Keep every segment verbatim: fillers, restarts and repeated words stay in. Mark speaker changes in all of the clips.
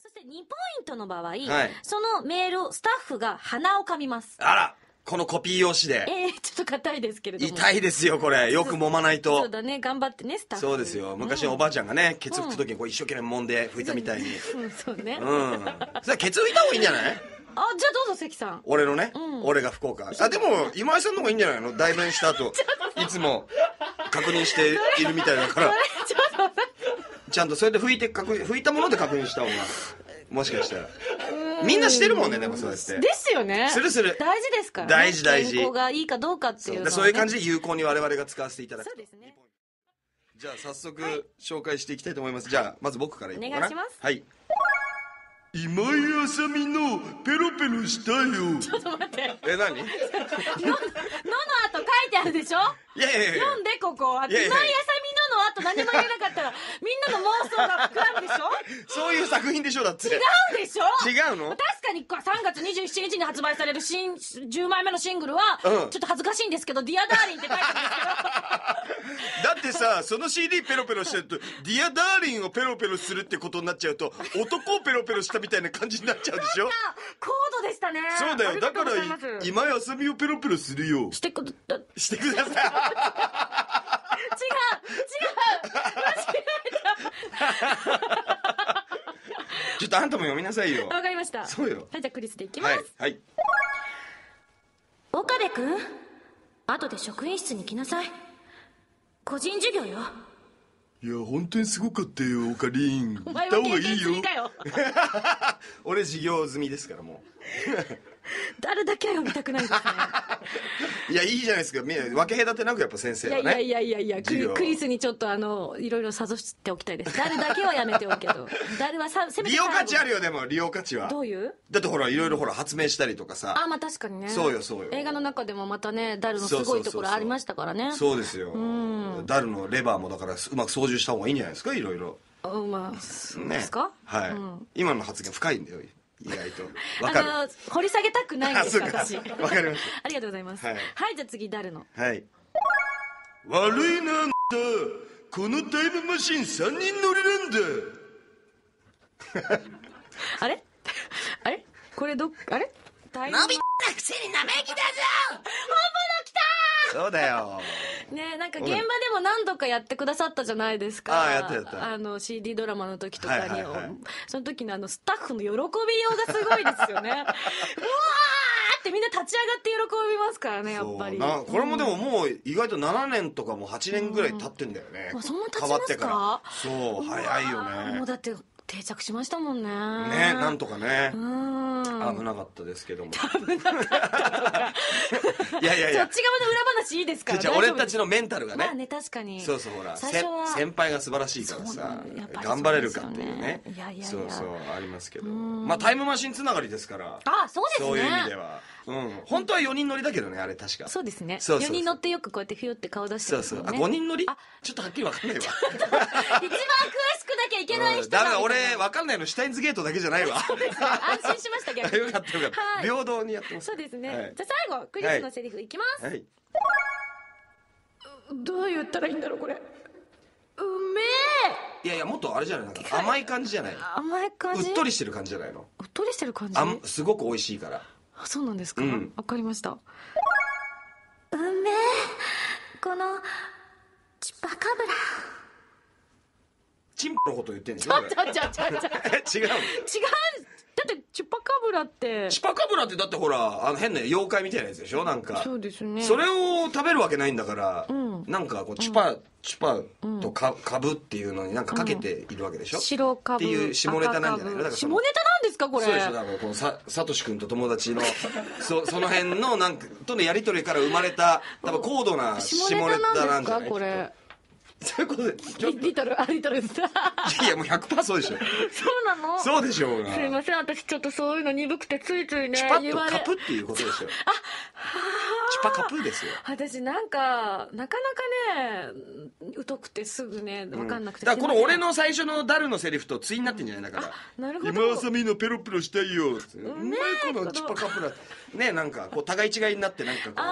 Speaker 1: そしてにポイントの場合、
Speaker 2: はい、
Speaker 1: そのメールをスタッフが鼻をかみます。
Speaker 2: あら、このコピー用紙で。
Speaker 1: えー、ちょっと硬いですけれども。
Speaker 2: 痛いですよ、これ。よく揉まないと。
Speaker 1: そうだね、頑張ってね、スタッフ。
Speaker 2: そうですよ。昔のおばあちゃんがね、ケツ拭くときにこう一生懸命揉んで拭いたみたいに。
Speaker 1: うん、そうね。
Speaker 2: うん。それケツ拭いた方がいいんじゃない？
Speaker 1: あ、じゃあどうぞ関さん。
Speaker 2: 俺のね、
Speaker 1: うん、
Speaker 2: 俺が福岡。あ、でも今井さんの方がいいんじゃないの？代弁した後いつも確認しているみたいだから
Speaker 1: ちょっと
Speaker 2: ちゃんとそれで拭いて確認拭いたもので確認した方がもしかしたらみんなしてるもんね。でもそうやって
Speaker 1: ですよね。
Speaker 2: するする
Speaker 1: 大事ですからね。
Speaker 2: 大事大事。
Speaker 1: 健康がいいかどうかっていうのは、ね、
Speaker 2: そういう感じで有効に我々が使わせていただく。
Speaker 1: そうですね。
Speaker 2: じゃあ早速、はい、紹介していきたいと思います。じゃあまず僕からいこうかな。
Speaker 1: お願いします。
Speaker 2: はい。今井あさみのペロペロしたよ。
Speaker 1: ちょっと待って。
Speaker 2: え、何？の、のの後
Speaker 1: 書いてあるでしょ？
Speaker 2: いやいやいや。
Speaker 1: 読んでここ。今井あさみのの後何も言えなかったらみんなの妄想が膨らむでしょ？
Speaker 2: そういう作品でしょだって。
Speaker 1: 違うでしょ？違
Speaker 2: うの？
Speaker 1: 確かにさんがつにじゅうしちにちに発売される新じゅうまいめのシングルは、うん、ちょっと恥ずかしいんですけど、ディアダーリンって書いてあるんですけど。
Speaker 2: だってさ、その シーディー ペロペロしてるとディアダーリンをペロペロするってことになっちゃうと男をペロペロしたみたいな感じになっちゃうでしょ。
Speaker 1: 高度でしたね。
Speaker 2: そうだよ。だから今井あさみをペロペロするよ。
Speaker 1: してくだ
Speaker 2: してください。違う違う
Speaker 1: 間違えた。
Speaker 2: ちょっとあんたも読みなさいよ。
Speaker 1: わかりました。
Speaker 2: そうよ。
Speaker 1: はい、じゃあクリスでいきます。
Speaker 2: はい、はい、
Speaker 1: 岡部君、後で職員室に来なさい。個人授業よ。
Speaker 2: いや本当にすごかったよ、オカリン。
Speaker 1: お前は経験済みかよ。
Speaker 2: 俺授業済みですからもう。
Speaker 1: 誰だけは読みたくないですね。
Speaker 2: いやいいじゃないですか。分け隔てなくやっぱ先生はね。
Speaker 1: いやいやいやいやクリ、クリスにちょっとあのいろいろ諭しておきたいです。誰だけはやめておくけど、誰はさせめて利
Speaker 2: 用価値あるよ。でも利用価値は
Speaker 1: どういう？
Speaker 2: だってほらいろいろほら発明したりとかさ。
Speaker 1: あ、まあ確かにね。
Speaker 2: そうよそうよ。
Speaker 1: 映画の中でもまたねダルのすごいところありましたからね。
Speaker 2: そうですよ。ダルのレバーもだからうまく操縦した方がいいんじゃないですか。いろいろ。
Speaker 1: まあそうですか。
Speaker 2: はい。今の発言深いんだよ。意外とわかる。
Speaker 1: あの掘り下げたくないんです私。わ
Speaker 2: かりました。
Speaker 1: ありがとうございます。はい、はい、じゃあ次ダルの。
Speaker 2: はい。悪いなあんた、このタイムマシンさんにん乗りなんだ。
Speaker 1: あれあれこれどっあれ
Speaker 2: 伸びたくせに生意気だぞ。
Speaker 1: 本物来た。
Speaker 2: そうだよ。
Speaker 1: ね、なんか現場でも何度かやってくださったじゃないですか。
Speaker 2: ああ、やったやった。
Speaker 1: あの シーディー ドラマの時とかに、はいはいはい、その時のあのスタッフの喜びようがすごいですよね。うわーってみんな立ち上がって喜びますからね、やっぱり。
Speaker 2: これもでももう意外とななねんとかもはちねんぐらい経ってんだよね。
Speaker 1: うん、そんな経ちますか？
Speaker 2: そう早いよね。
Speaker 1: もうだって定着しましたもんね。
Speaker 2: ね、なんとかね。
Speaker 1: うん、
Speaker 2: 危なかったですけども。
Speaker 1: 危なかったとか。
Speaker 2: いやいやいや。
Speaker 1: そっち側の裏話いいですから。
Speaker 2: じゃあ俺たちのメンタルがね。
Speaker 1: まあね、確かに。
Speaker 2: そうそうほら。先輩が素晴らしいからさ、頑張れるかっていうね。
Speaker 1: いやいやいや。
Speaker 2: そうそうありますけど。まあタイムマシンつながりですから。
Speaker 1: あ、そうですね。
Speaker 2: そういう意味では。うん。本当はよにん乗りだけどね、あれ確か。
Speaker 1: そうですね。
Speaker 2: そうそう。
Speaker 1: よにん乗ってよくこうやってフィュって顔出してますもんね。
Speaker 2: そうそう。あ、ごにん乗り？あ、ちょっとはっきりわかんないわ。一番詳しくな
Speaker 1: きゃいけない人
Speaker 2: だから俺わかんないのシュタインズゲートだけじゃないわ。
Speaker 1: 安心しました逆に。
Speaker 2: よかったよかった。平等にやってます。
Speaker 1: そうですね。じゃあ最後クリスのセリフいきます。はい。どう言ったらいいんだろうこれ。うめ
Speaker 2: え。いやいやもっとあれじゃないなんか甘い感じじゃない。
Speaker 1: 甘い感じ。
Speaker 2: うっとりしてる感じじゃないの。
Speaker 1: うっとりしてる感じ。
Speaker 2: あすごく美味しいから。
Speaker 1: あ、そうなんですか。わかりました。うめえこのチュパカブラ。
Speaker 2: チンポのこと言ってんじゃん。
Speaker 1: ちょちょちょちょちょ。
Speaker 2: 違う。違う。
Speaker 1: だってチュパカブラって
Speaker 2: チュパカブラってだってほらあの変な妖怪みたいなやつでしょなんか。
Speaker 1: そうですね。
Speaker 2: それを食べるわけないんだから、うん、なんかこうチュパ、うん、チュパとか、うん、株っていうのになんかかけているわけでしょ、うん、
Speaker 1: 白株
Speaker 2: っていう下ネタなんじゃないの。だから
Speaker 1: 下ネタなんですかこれ。
Speaker 2: そうでしょ。だからこのさサトシ君と友達のそその辺のなんかとのやり取りから生まれた多分高度な下ネタなんじゃない
Speaker 1: これ。
Speaker 2: そういうことで
Speaker 1: リ, リトルあリトルです。い
Speaker 2: やいやもう ひゃくパーセント そうでしょ。
Speaker 1: そうなの。
Speaker 2: そうでしょうが。
Speaker 1: すいません私ちょっとそういうの鈍くてついついね
Speaker 2: チュパッとカプっていうことでしょ。あチュパカプですよ。
Speaker 1: 私なんかなかなかね疎くてすぐね分かんなくて、
Speaker 2: うん、だからこの俺の最初のダルのセリフと対になってんじゃないだから。
Speaker 1: なるほど。
Speaker 2: 今あさみのペロペロしたいよ。うまいこのチュパカプラねなんかこう互い違いになってなんかこう。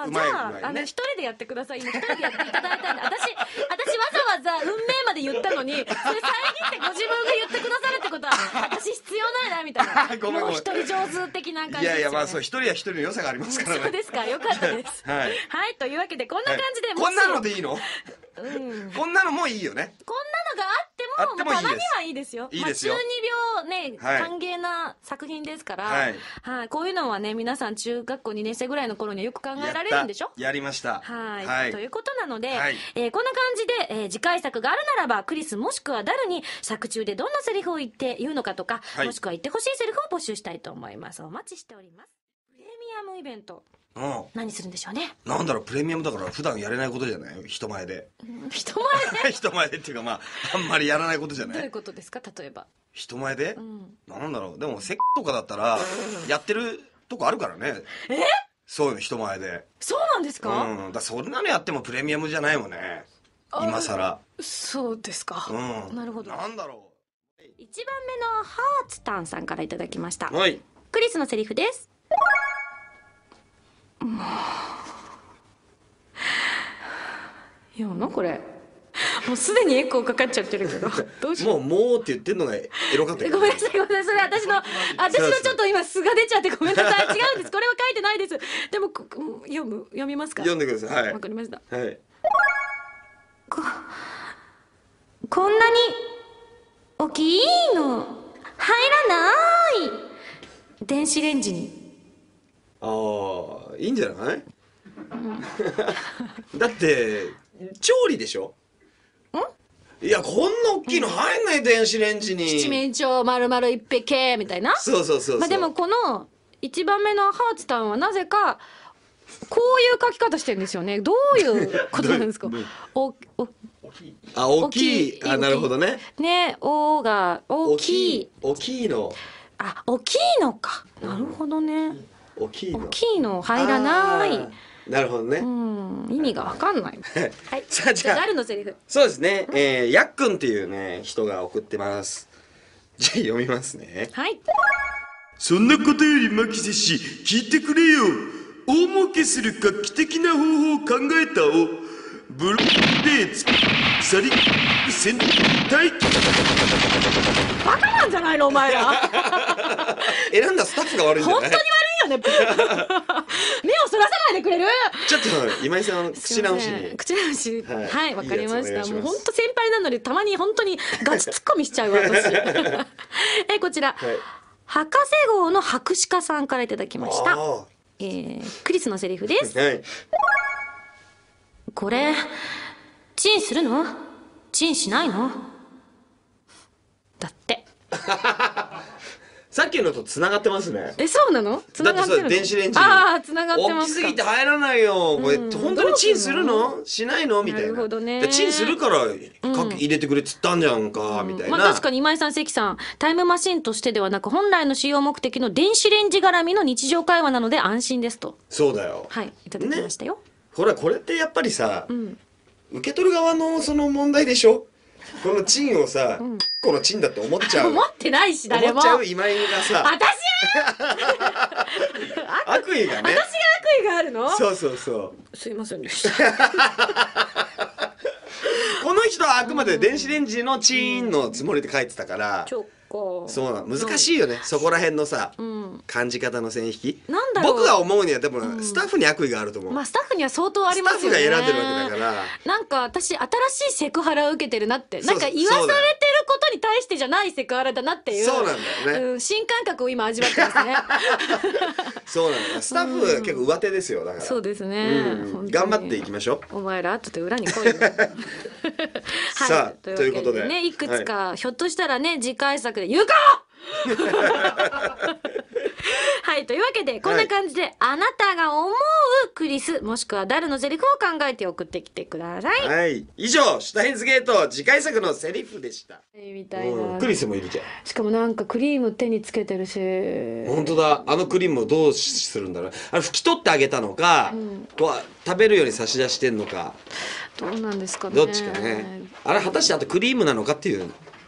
Speaker 1: あ
Speaker 2: うまいう
Speaker 1: じゃあ、
Speaker 2: まいね
Speaker 1: あの一人でやってください。今一人でやっていただいたんで、私私わざわざ運命まで言ったのに、それ遮ってご自分が言ってくださるってことは私必要ないなみたいな。
Speaker 2: ごめんごめん
Speaker 1: もう一人上手的な感じですよね。
Speaker 2: いやいや、まあそう、一人は一人の良さがありますからね。
Speaker 1: そうですか、よかったです
Speaker 2: はい
Speaker 1: はいというわけでこんな感じで、
Speaker 2: こんなのでいいの？
Speaker 1: うん
Speaker 2: こんなのもいいよね。
Speaker 1: こんなのがあっても、
Speaker 2: あってもいいです
Speaker 1: まあたまにはいいですよ。
Speaker 2: いいですよ
Speaker 1: まあ、中二病ね、
Speaker 2: はい
Speaker 1: 歓迎な作品ですから、
Speaker 2: はい
Speaker 1: はい、こういうのはね、皆さん中学校にねん生ぐらいの頃にはよく考えられるんでしょ？
Speaker 2: やったやりました。
Speaker 1: はい、
Speaker 2: はい
Speaker 1: ということなので、
Speaker 2: はい
Speaker 1: えーこんな感じで、えー次回作があるならば、クリスもしくはダルに作中でどんなセリフを言って言うのかとか、
Speaker 2: はい
Speaker 1: もしくは言ってほしいセリフを募集したいと思います。お待ちしております。プレミアムイベント、
Speaker 2: うん。
Speaker 1: 何するんでしょうね。
Speaker 2: なんだろう、プレミアムだから普段やれないことじゃない？人前で。
Speaker 1: うん人前で
Speaker 2: 人前でっていうか、まあ、あんまりやらないことじゃ
Speaker 1: どういう
Speaker 2: ない？
Speaker 1: ことですか、例えば。
Speaker 2: 人前で、
Speaker 1: ん
Speaker 2: なんだろう、でもセックとかだったらやってるとこあるからね。
Speaker 1: え
Speaker 2: そういうの人前で。
Speaker 1: そうなんですか？
Speaker 2: うん。だからそんなのやってもプレミアムじゃないもんね。今更。
Speaker 1: そうですか。
Speaker 2: うん。
Speaker 1: なるほど。
Speaker 2: なんだろ
Speaker 1: いちばんめのハーツタンさんからいただきました。
Speaker 2: う。はい。
Speaker 1: クリスのセリフです。もういやなこれもうすでにエコーかかっちゃってるけどどうしよう。
Speaker 2: もう、もうって言ってんのがエロかったよね
Speaker 1: ごめんなさいごめんなさい、それ私の私のちょっと今素が出ちゃってごめんなさい。違うんです、これは書いてないです。でもこ読む読みますか？
Speaker 2: 読んでください。はい。
Speaker 1: わかりました。
Speaker 2: はい。
Speaker 1: ここんなに大きいの入らない電子レンジに。
Speaker 2: ああ、いいんじゃない？だって調理でしょ？いや、こんな大きいの入んない、電子レンジに。
Speaker 1: 七面鳥丸々一匹みたいな。
Speaker 2: そうそうそうそう。
Speaker 1: まあでもこのいちばんめのハーツタンはなぜかこういう書き方してるんですよね。どういうことなんですか？おお
Speaker 2: あ、大きい。あ、なるほどね。
Speaker 1: ね、おが大きい。
Speaker 2: 大きいの。
Speaker 1: あ、大きいのか。なるほどね。
Speaker 2: 大きいの。
Speaker 1: 大きいの入らない。
Speaker 2: あーなるほどね。
Speaker 1: うん、意味がわかんない。はい。
Speaker 2: さあじゃあ
Speaker 1: 誰のセリフ？
Speaker 2: そうですね。えー、やっくんっていうね、人が送ってます。じゃあ読みますね。
Speaker 1: はい。
Speaker 3: そんなことより牧瀬氏、聞いてくれよ。大儲けする画期的な方法を考えたお。ブロックでつサリック戦隊。
Speaker 1: バカなんじゃないのお前ら。
Speaker 2: 選んだスタッフが悪いんじゃない？
Speaker 1: 本当に悪いよね。目をそらさないでくれる？
Speaker 2: ちょっと今井さん口直しに。
Speaker 1: 口直し。
Speaker 2: はい
Speaker 1: はい、わかりました。
Speaker 2: いいやつお願いします
Speaker 1: もう本当先輩なのにたまに本当にガチツッコミしちゃうわ私。えこちら、
Speaker 2: はい。
Speaker 1: 博士号の博士家さんからいただきました。
Speaker 2: あ
Speaker 1: えー、クリスのセリフです。
Speaker 2: ーはい。
Speaker 1: これチンするの？チンしないの？だって。
Speaker 2: さっきのと繋がってますね。
Speaker 1: え、そうなの？繋がってるの？
Speaker 2: だってそれ電子レンジに
Speaker 1: ああ、繋がって
Speaker 2: 大き
Speaker 1: ますか。
Speaker 2: すぎて入らないよ。これ
Speaker 1: うん
Speaker 2: 本当にチンするの？しないの？みたいな。
Speaker 1: なるほどね
Speaker 2: でチンするからかけ入れてくれっつったんじゃんかみたいな。
Speaker 1: まあ確かに今井さん関さん、タイムマシンとしてではなく本来の使用目的の電子レンジ絡みの日常会話なので安心ですと、
Speaker 2: そうだよ。
Speaker 1: はい、いただきましたよ。
Speaker 2: ほらこれってやっぱりさ、
Speaker 1: ん
Speaker 2: 受け取る側のその問題でしょ。このチンをさ、このチンだって思っちゃう。
Speaker 1: 思ってないし誰も。
Speaker 2: 思っちゃう今井がさ、
Speaker 1: 私
Speaker 2: 悪意がね。
Speaker 1: 私が悪意があるの？
Speaker 2: そうそうそう。
Speaker 1: すいませんでした。
Speaker 2: この人はあくまで電子レンジのチーンのつもりで書いてたから、
Speaker 1: ちょっか。
Speaker 2: そうなの難しいよね、そこら辺のさ、
Speaker 1: ん
Speaker 2: 感じ方の線引き。
Speaker 1: なんだろう
Speaker 2: 僕が思うにはでも、スタッフに悪意があると思う、
Speaker 1: まあスタッフには相当ありますよね。
Speaker 2: スタッフが選んでるわけだから。
Speaker 1: なんか私新しいセクハラを受けてるなって、
Speaker 2: そう
Speaker 1: なんか言わされてることに対してじゃないセクハラだなっていう。
Speaker 2: そうなんだよね
Speaker 1: うん、新感覚を今味わってますね。
Speaker 2: そうなのよ、スタッフ結構上手ですよだから。
Speaker 1: そうですね、
Speaker 2: うん
Speaker 1: 本当に
Speaker 2: 頑張っていきましょう。
Speaker 1: お前ら後で裏に来いよ。はい、
Speaker 2: さあということで
Speaker 1: ね、いくつか、ひょっとしたらね次回作で言うか。はいというわけでこんな感じで、あなたが思うクリスもしくは誰のセリフを考えて送ってきてください。
Speaker 2: はい以上シュタインズゲート次回作のセリフでした。
Speaker 1: みたいな、
Speaker 2: うんクリスもいるじゃん。
Speaker 1: しかもなんかクリーム手につけてるし。
Speaker 2: 本当だ、あのクリームをどうするんだろう。あれ拭き取ってあげたのか、こう食べるように差し出してんのか、
Speaker 1: どうなんですかね。
Speaker 2: どっちかね。あれ果たしてあとクリームなのかっていう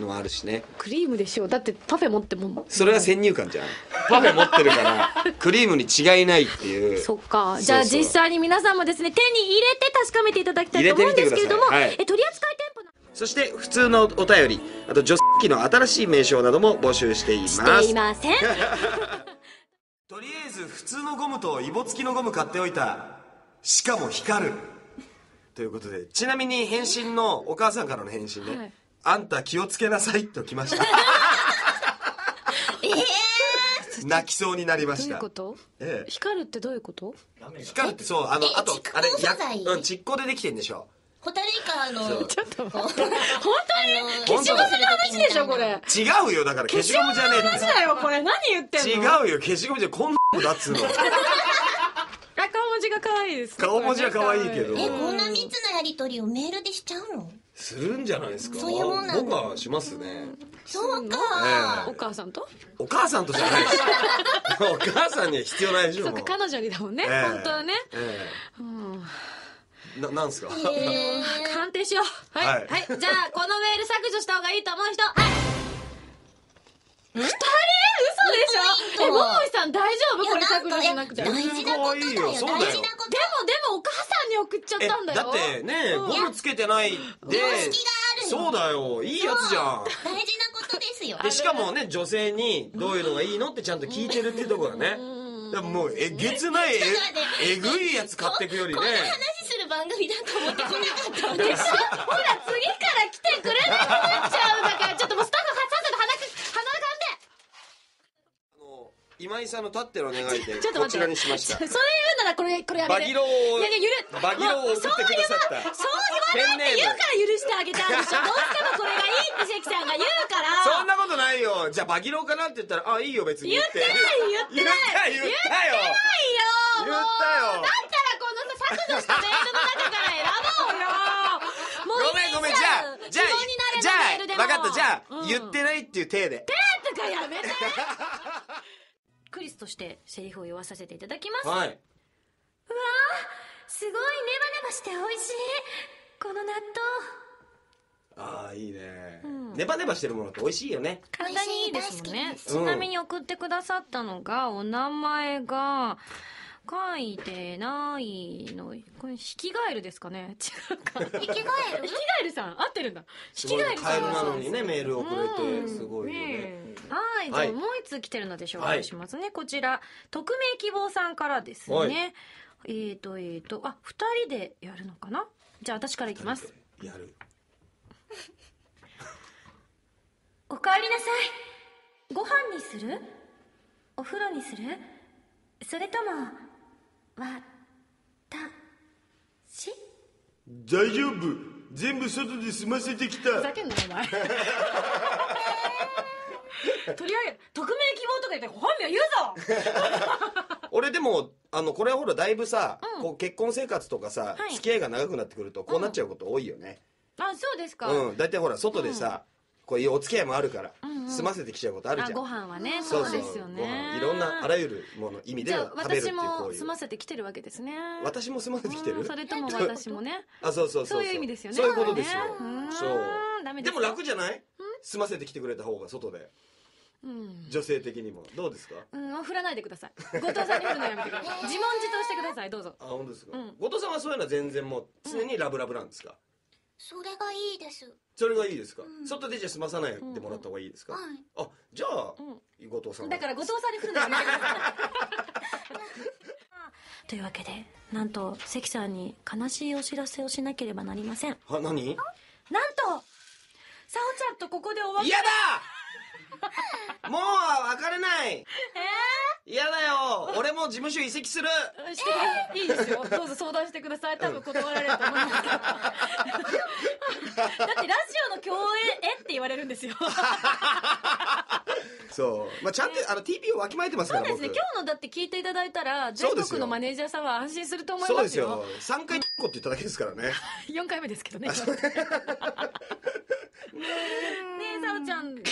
Speaker 2: のはあるしね。
Speaker 4: クリームでしょう。だってパフェ持っても。
Speaker 2: それは先入観じゃん。パフェ持ってるからクリームに違いないっていう。
Speaker 4: そっか。
Speaker 2: そうそう
Speaker 4: じゃあ実際に皆さんもですね、手に入れて確かめていただきたいと思うんですけれども、
Speaker 2: 入れてみてください。はい、
Speaker 4: え取扱店舗の
Speaker 2: そして普通のお便り、あと除湿機の新しい名称なども募集しています。
Speaker 4: していません。
Speaker 2: とりあえず普通のゴムとイボ付きのゴム買っておいた。しかも光る。ということで、ちなみに返信のお母さんからの返信ね、はい、あんた気をつけなさいと来ました。
Speaker 4: え
Speaker 2: ー、泣きそうになりました。
Speaker 4: どういうこと？
Speaker 2: ええ、
Speaker 4: 光るってどういうこと？
Speaker 2: 光るってそう、あのあとあれや、うん、蓄光でできてんでしょ。
Speaker 5: ホタルイカの
Speaker 4: ちょっと本当に消しゴムの話でしょこれ。
Speaker 2: 違うよ、だから消しゴムじゃねえって。
Speaker 4: 消しゴムの話だよこれ。何言ってん
Speaker 2: の。違うよ、消しゴムじゃこんなのだっつうの。
Speaker 4: 顔文字が可愛いです。
Speaker 2: 顔文字は可愛いけど。
Speaker 5: え、こんな密なやり取りをメールでしちゃうの？
Speaker 2: するんじゃないですか。
Speaker 5: そういうもんなの。
Speaker 2: 僕はしますね。
Speaker 5: そうか、
Speaker 2: えー。
Speaker 4: お母さんと？
Speaker 2: お母さんとじゃないです。お母さんには必要ないでしょ。
Speaker 4: そうか、彼女にだもんね。えー、本当はね。え
Speaker 2: ーうんな、なんすか、
Speaker 4: えー、鑑定しよう。はい。はい。はい、じゃあ、このメール削除した方がいいと思う人。はい。二人？嘘でしょ？え、ももいさん大丈夫？これ削除しなくて。
Speaker 5: 大事なことだよ。大事なこと。でも、で
Speaker 4: もお母さんに送っちゃったんだよ。
Speaker 2: だってね、ゴムつけてないで。
Speaker 5: 常識がある。
Speaker 2: そうだよ。いいやつじゃん。
Speaker 5: 大事なことですよ。
Speaker 2: で、しかもね、女性にどういうのがいいのってちゃんと聞いてるっていうところがね。でももうえげつないえぐいやつ買ってくよりね。
Speaker 5: こんな話する番組だと思ってこなかったんでしょ。
Speaker 4: ほら次から来てくれなくなっちゃうんだから、ちょっともうスタッフさっさと鼻鼻かんで。
Speaker 2: あの今井さんのたっての願いでこちらにしました。
Speaker 4: それ言うならこれこれやめて。
Speaker 2: バギロを
Speaker 4: いやいやゆる
Speaker 2: バギロを送ってくださった。
Speaker 4: そう言わないって言うから許してあげたんでしょ。どうしてもこれがいいって関さんが言うから。
Speaker 2: そんなことないよ。じゃあバギロかなって言ったら、あ、いいよ別に
Speaker 4: 言ってない言ってない
Speaker 2: 言った言ったよ
Speaker 4: 言ってないよ。
Speaker 2: 言ったよ。
Speaker 4: だったらこのさ削除したメールの中から選ぼうよ。もう
Speaker 2: ごめんごめん、じゃあじゃあじゃあ分かった。じゃあ、うん、言ってないっていう体で。
Speaker 4: 手とかやめて。クリスとしてセリフを言わさせていただきます。
Speaker 2: はい。
Speaker 1: うわー、すごいネバネバして美味しいこの納
Speaker 2: 豆。ああ、いいね、うん、ネバネバしてるものって美味しいよね。
Speaker 1: 体にいいですもんね。ちなみに送ってくださったのが、お名前が書いてないの、これヒキガエルですかね。違うか。
Speaker 5: ヒキガエル？ヒキ
Speaker 1: ガエルさん合ってるんだ。
Speaker 2: ヒキガエルさん。カエルなのにねメールをくれてすごいよね。
Speaker 1: はい、じゃあもう一通来てるので紹介しますね。はい、こちら匿名希望さんからですね。はい、えーとえーとあ二人でやるのかな。じゃあ私からいきます。
Speaker 2: やる。
Speaker 1: おかえりなさい。ご飯にする？お風呂にする？それともわたし？
Speaker 3: 大丈夫。全部外で済ませてきた。
Speaker 4: ふざけんなお前。とりあえず匿名希望とか言って本名言うぞ。
Speaker 2: 俺でもあのこれはほらだいぶさ、うん、こう結婚生活とかさ、はい、付き合いが長くなってくるとこうなっちゃうこと多いよね。
Speaker 1: うん、あ、そうですか。
Speaker 2: うん、だいたいほら外でさ、うん、こういうお付き合いもあるから、うんうん、済ませてきちゃうことあるじゃん。
Speaker 1: あ、ご飯はね。そうですよね。
Speaker 2: いろんなあらゆるもの意味で食べるっていう行為。
Speaker 1: 私も済ませてきてるわけですね。
Speaker 2: 私も済ませてきてる。
Speaker 1: それとも私もね。
Speaker 2: あ、そうそうそう。
Speaker 1: そういう意味ですよね。
Speaker 2: そういうことですよ。そう。
Speaker 1: ダメです。
Speaker 2: でも楽じゃない？済ませてきてくれた方が外で。うん、女性的にもどうですか？
Speaker 1: うん、振らないでください。後藤さんに振るのやめてください。自問自答してください。どうぞ。
Speaker 2: あ、本当ですか？うん、後藤さんはそういうのは全然もう常にラブラブなんですか？
Speaker 5: それがいいです。
Speaker 2: それがいいですか？うん、外でじゃ済まさないでもらった方がいいですか？
Speaker 5: うんうん、
Speaker 2: あ、じゃあ、うん、後藤さん
Speaker 1: だから後藤さんに振るのやめてください。というわけで、なんと関さんに悲しいお知らせをしなければなりません。
Speaker 2: は、何？なん
Speaker 1: とさおちゃんとここでお別れ。
Speaker 2: 嫌だ。もう別れない。えー、嫌だよ。俺も事務所移籍する。
Speaker 1: していいですよ。どうぞ相談してください。多分断られると思いますけど。だってラジオの共演えって言われるんですよ。
Speaker 2: そう、まあ、ちゃんとあの ティーピー をわきまえてますから。
Speaker 1: そうですね。今日のだって聞いていただいたら全国のマネージャーさんは安心すると思いますよ。
Speaker 2: そうですよ。さんかいって言っただけですからね。
Speaker 1: よんかいめですけどね。ねえ、さおちゃんね。ど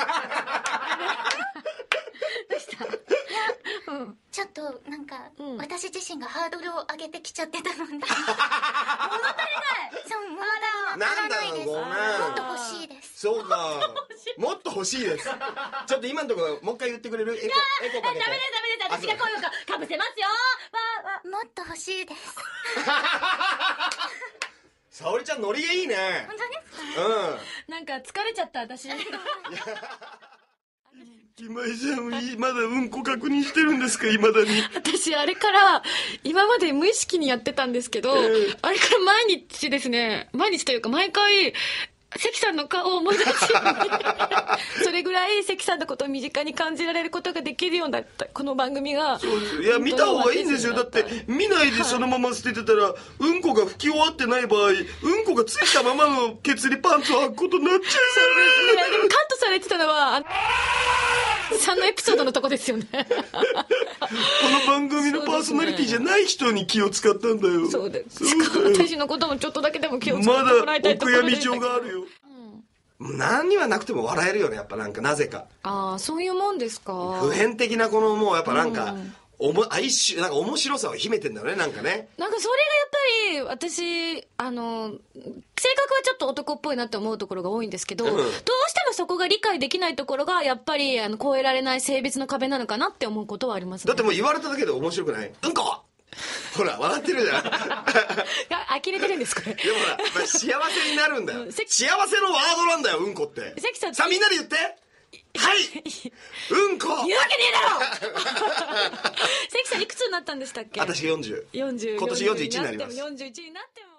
Speaker 1: うした？
Speaker 5: うん、ちょっとなんか、うん、私自身がハードルを上げてきちゃってたので。物足りない。
Speaker 1: そう、
Speaker 5: 物足りない。
Speaker 2: なんだろう、ごめん。
Speaker 5: もっと欲しいです。
Speaker 2: そうか。 もっと欲しいです。ちょっと今のところもう一回言ってくれる？エコエコかけて。
Speaker 4: ダメですダメです、私が声をかかぶせますよ。わわ
Speaker 5: もっと欲しいです。
Speaker 2: 沙織ちゃんノリがいいね。
Speaker 5: 本当ですか？
Speaker 2: うん。
Speaker 4: なんか疲れちゃった私。
Speaker 3: 今井さんまだうんこ確認してるんですか？未だに。
Speaker 4: 私あれから今まで無意識にやってたんですけど、えー、あれから毎日ですね、毎日というか毎回関さんの顔を思い出しそれぐらい関さんのことを身近に感じられることができるようになったこの番組が。
Speaker 3: そうです。いや見た方がいいんですよ。だって見ないでそのまま捨ててたら、はい、うんこが拭き終わってない場合、うんこがついたままのケツにパンツを履くことになっちゃう。そうです
Speaker 4: ね。でもカットされてたのはさんのエピソードのとこですよね。こ
Speaker 3: の番組のパーソナリティじゃない人に気を使ったんだよ。
Speaker 4: そうです。私のこともちょっとだけでも気を使ってもらいたいところで。
Speaker 3: まだお悔やみ状があるよ。
Speaker 2: うん、何にはなくても笑えるよね、やっぱなんかなぜか。
Speaker 4: ああ、そういうもんですか。
Speaker 2: 普遍的なこのもうやっぱなんか、うんおも哀愁なんか面白さを秘めてんだよね、なんかね。
Speaker 4: なんかそれがやっぱり私あの性格はちょっと男っぽいなって思うところが多いんですけど、うん、どうしてもそこが理解できないところがやっぱりあの越えられない性別の壁なのかなって思うことはありますね。
Speaker 2: だってもう言われただけで面白くない？うんこほら笑ってるじゃん。
Speaker 4: 呆れてるんですこれ。
Speaker 2: でもほら、まあ、幸せになるんだよ。幸せのワードなんだよ、うんこって。関さんさあみんなで言ってはいうんこ
Speaker 4: 言うわけねえだろ。関さんいくつになったんでしたっけ？
Speaker 2: 私よんじゅう。
Speaker 4: よんじゅう。
Speaker 2: 今年よんじゅういちになります。
Speaker 4: よんじゅういちになっても